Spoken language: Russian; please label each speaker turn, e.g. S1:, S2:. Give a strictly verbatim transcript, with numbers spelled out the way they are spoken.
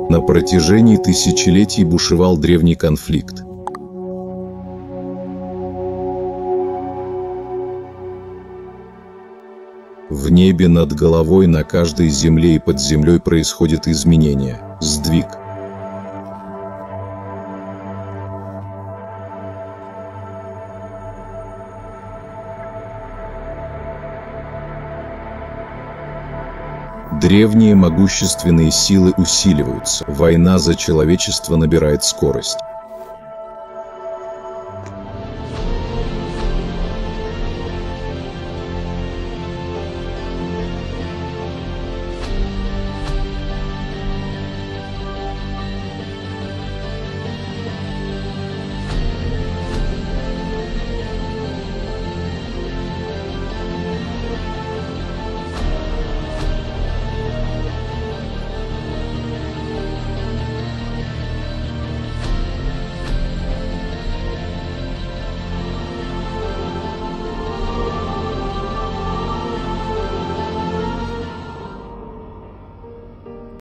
S1: На протяжении тысячелетий бушевал древний конфликт. В небе над головой, на каждой земле и под землей происходит изменение, сдвиг. Древние могущественные силы усиливаются, война за человечество набирает скорость.